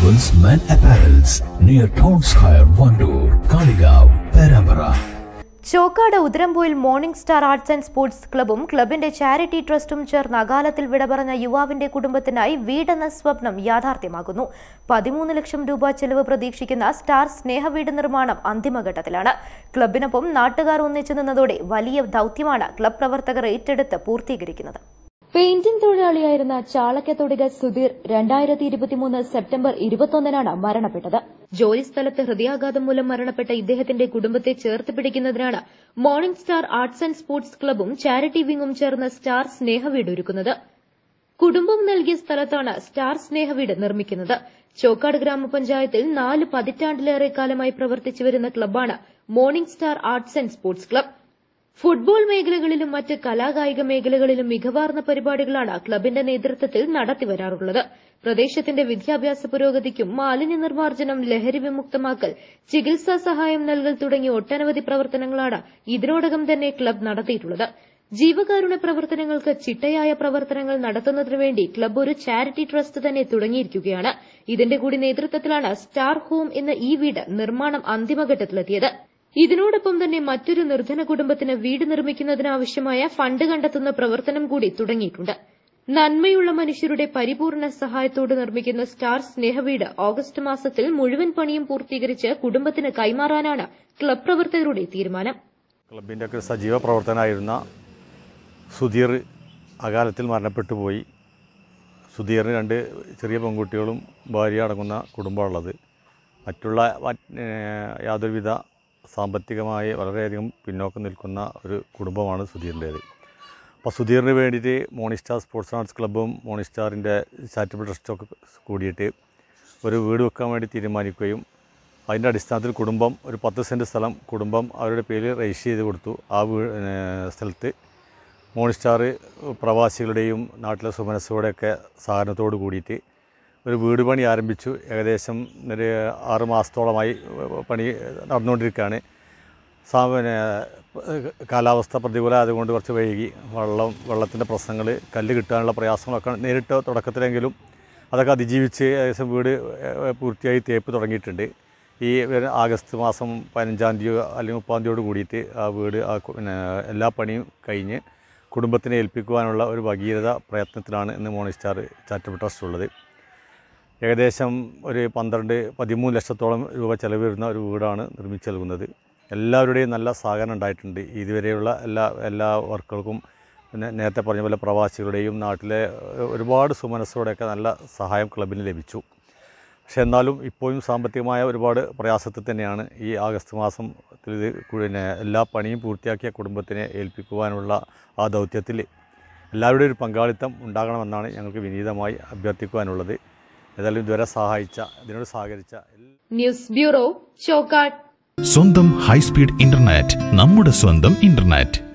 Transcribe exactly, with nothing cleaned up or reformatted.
Marvels Men Apparels near Town Square, Vandoor, Kaligav, Perambara. Chokkad ഉദരംപൂയിൽ morning star arts and sports ക്ലബും ക്ലബിന്റെ charity ട്രസ്റ്റും ചേർന്ന് അകാലത്തിൽ വിടപറഞ്ഞ യുവാവിന്റെ കുടുംബത്തിനായി വീടെന്ന സ്വപ്നം യാഥാർത്ഥ്യമാകുന്നു. പതിമൂന്ന് ലക്ഷം രൂപ ചെലവ് പ്രതീക്ഷിക്കുന്ന സ്റ്റാർ സ്നേഹവീട് നിർമ്മാണം അന്തിമഘട്ടത്തിലാണ്. ക്ലബിനൊപ്പം നാട്ടുകാർ ഒന്നിച്ചു നിന്നതോടെ വലിയ ദൌത്യമാണ് ക്ലബ് പ്രവർത്തകർ ഏറ്റെടുത്ത് പൂർത്തീകരിക്കുന്നത്. പെയിന്റിംഗ് തൊഴിലാളിയായിരുന്ന ചാളക്കത്തൊടിക സുധീർ രണ്ടായിരത്തി ഇരുപത്തിമൂന്ന് സെപ്റ്റംബർ ഇരുപത്തൊന്നിനാണ് മരണപ്പെട്ടത്. ജോലിസ്ഥലത്ത് ഹൃദയാഘാതം മൂലം മരണപ്പെട്ട ഇദ്ദേഹത്തിന്റെ കുടുംബത്തെ ചേർത്ത് പിടിക്കുന്നതിനാണ് morning star arts and sports ക്ലബും ചാരിറ്റി വിംഗും ചേർന്ന് സ്റ്റാർ സ്നേഹവീട് ഒരുക്കുന്നത്. കുടുംബം നൽകിയ സ്ഥലത്താണ് സ്റ്റാർ സ്നേഹവീട് നിർമ്മിക്കുന്നത്. ചോക്കാട് ഗ്രാമപഞ്ചായത്തിൽ നാല് പതിറ്റാണ്ടിലേറെ കാലമായി പ്രവർത്തിച്ചു വരുന്ന ക്ലബ്ബാണ് morning star arts and sports club. Football മേഖലകളിലും മറ്റ് കലാകായിക മേഖലകളിലും മികവാർന്ന പരിപാടികളാണ് ക്ലബിന്റെ നേതൃത്വത്തിൽ നടത്തിവരാറുള്ളത്. പ്രദേശത്തിന്റെ വിദ്യാഭ്യാസ പുരോഗതിക്കും മാലിന്യ നിർമ്മാർജ്ജനം, ലഹരി വിമുക്തമാക്കൽ, ചികിത്സാ സഹായം നൽകൽ തുടങ്ങിയ ഒട്ടനവധി പ്രവർത്തനങ്ങളാണ് ഇതിനോടകം തന്നെ ക്ലബ് നടത്തിയിട്ടുള്ളത്. ജീവകാരുണ്യ പ്രവർത്തനങ്ങൾക്ക് ചിട്ടയായ പ്രവർത്തനങ്ങൾ നടത്തുന്നതിനു വേണ്ടി ക്ലബ് ഒരു ചാരിറ്റി ട്രസ്റ്റ് തന്നെ തുടങ്ങിയിരിക്കുകയാണ്. ഇതിന്റെ കൂടി നേതൃത്വത്തിലാണ് സ്റ്റാർ ഹോം എന്ന ഈ വീട് നിർമ്മാണം അന്തിമഘട്ടത്തിലെത്തിയത്. ഇതിനോടൊപ്പം തന്നെ മറ്റൊരു നിർധന കുടുംബത്തിന് വീട് നിർമ്മിക്കുന്നതിനാവശ്യമായ ഫണ്ട് കണ്ടെത്തുന്ന പ്രവർത്തനം കൂടി തുടങ്ങിയിട്ടുണ്ട്. നന്മയുള്ള മനുഷ്യരുടെ പരിപൂർണ സഹായത്തോട് നിർമ്മിക്കുന്ന സ്റ്റാർ സ്നേഹവീട് ഓഗസ്റ്റ് മാസത്തിൽ മുഴുവൻ പണിയും പൂർത്തീകരിച്ച് കുടുംബത്തിന് കൈമാറാനാണ് ക്ലബ് പ്രവർത്തകരുടെ തീരുമാനം. ക്ലബിന്റെ സജീവ പ്രവർത്തകനായിരുന്ന സുധീർ അകാലത്തിൽ മരണപ്പെട്ടുപോയി. സുധീറിന് രണ്ട് ചെറിയ പെൺകുട്ടികളും ഭാര്യ അടങ്ങുന്ന കുടുംബമുള്ളത്. മറ്റുള്ള യാതൊരുവിധ സാമ്പത്തികമായി വളരെയധികം പിന്നോക്കം നിൽക്കുന്ന ഒരു കുടുംബമാണ് സുധീറിൻ്റേത്. അപ്പോൾ സുധീറിന് വേണ്ടിയിട്ട് മോർണിംഗ് സ്റ്റാർ സ്പോർട്സ് ആർട്സ് ക്ലബ്ബും മോർണിംഗ് സ്റ്റാറിൻ്റെ ചാരിറ്റബിൾ ട്രസ്റ്റൊക്കെ കൂടിയിട്ട് ഒരു വീട് വെക്കാൻ വേണ്ടി തീരുമാനിക്കുകയും അതിൻ്റെ അടിസ്ഥാനത്തിൽ കുടുംബം ഒരു പത്ത് സെൻറ്റ് സ്ഥലം കുടുംബം അവരുടെ പേരിൽ രജിസ്റ്റർ ചെയ്ത് കൊടുത്തു. ആ വീ സ്ഥലത്ത് മോർണിംഗ് സ്റ്റാർ പ്രവാസികളുടെയും നാട്ടിലെ സുമനസ്സുകളുടെയൊക്കെ സഹകരണത്തോട് കൂടിയിട്ട് ഒരു വീട് പണി ആരംഭിച്ചു. ഏകദേശം ഒരു ആറ് മാസത്തോളമായി പണി നടന്നുകൊണ്ടിരിക്കുകയാണ്. പിന്നെ കാലാവസ്ഥ പ്രതികൂലമായതുകൊണ്ട് കുറച്ച് വൈകി. വെള്ളം വെള്ളത്തിൻ്റെ പ്രശ്നങ്ങൾ, കല്ല് കിട്ടാനുള്ള പ്രയാസങ്ങളൊക്കെ നേരിട്ട് തുടക്കത്തിലെങ്കിലും അതൊക്കെ അതിജീവിച്ച് ഏകദേശം വീട് പൂർത്തിയായി തേപ്പ് തുടങ്ങിയിട്ടുണ്ട്. ഈ ആഗസ്റ്റ് മാസം പതിനഞ്ചാം തീയതി അല്ലെങ്കിൽ മുപ്പതാം തീയതിയോട് കൂടിയിട്ട് ആ വീട് ആ പിന്നെ എല്ലാ പണിയും കഴിഞ്ഞ് കുടുംബത്തിനെ ഏൽപ്പിക്കുവാനുള്ള ഒരു ഭഗീരഥ പ്രയത്നത്തിലാണ് ഇന്ന് മോർണിംഗ് സ്റ്റാർ ചാരിറ്റബിൾ ട്രസ്റ്റ് ഉള്ളത്. ഏകദേശം ഒരു പന്ത്രണ്ട് പതിമൂന്ന് ലക്ഷത്തോളം രൂപ ചെലവ് വരുന്ന ഒരു വീടാണ് നിർമ്മിച്ചു നൽകുന്നത്. എല്ലാവരുടെയും നല്ല സഹകരണം ഉണ്ടായിട്ടുണ്ട്. ഇതുവരെയുള്ള എല്ലാ എല്ലാ വർക്കുകൾക്കും പിന്നെ നേരത്തെ പറഞ്ഞ പോലെ പ്രവാസികളുടെയും നാട്ടിലെ ഒരുപാട് സുമനസ്സോടെയൊക്കെ നല്ല സഹായം ക്ലബിന് ലഭിച്ചു. പക്ഷെ എന്നാലും ഇപ്പോഴും സാമ്പത്തികമായ ഒരുപാട് പ്രയാസത്തിൽ തന്നെയാണ്. ഈ ആഗസ്റ്റ് മാസത്തിൽ ഇത് പിന്നെ എല്ലാ പണിയും പൂർത്തിയാക്കിയ കുടുംബത്തിനെ ഏൽപ്പിക്കുവാനുള്ള ആ ദൗത്യത്തിൽ എല്ലാവരുടെയും ഒരു പങ്കാളിത്തം ഉണ്ടാകണമെന്നാണ് ഞങ്ങൾക്ക് വിനീതമായി അഭ്യർത്ഥിക്കുവാനുള്ളത്. ഏതായാലും ഇതുവരെ സഹായിച്ച ഇതിനോട് സഹകരിച്ച ന്യൂസ് ബ്യൂറോ, ചോക്കാട്. സ്വന്തം ഹൈസ്പീഡ് ഇന്റർനെറ്റ്, നമ്മുടെ സ്വന്തം ഇന്റർനെറ്റ്.